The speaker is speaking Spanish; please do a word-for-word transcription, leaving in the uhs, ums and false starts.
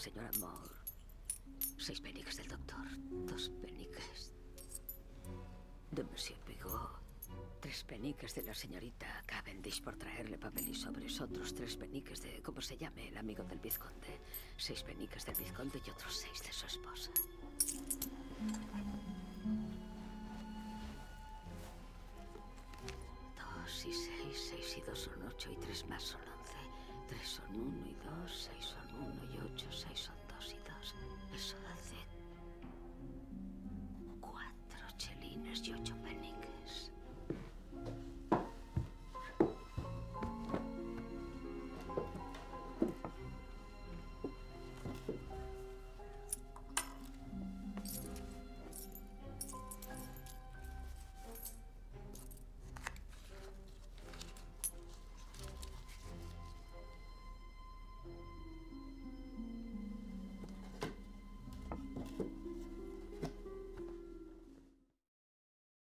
señora Moore. Seis peniques del doctor. Dos peniques de Monsieur Pigot. Tres peniques de la señorita Cavendish por traerle papel y sobres. Otros tres peniques de, ¿cómo se llame? El amigo del vizconde. Seis peniques del vizconde y otros seis de su esposa. Dos y seis, seis y dos son ocho y tres más son once. Tres son uno y dos, seis son uno y ocho, seis son dos y dos. Eso hace cuatro chelines y ocho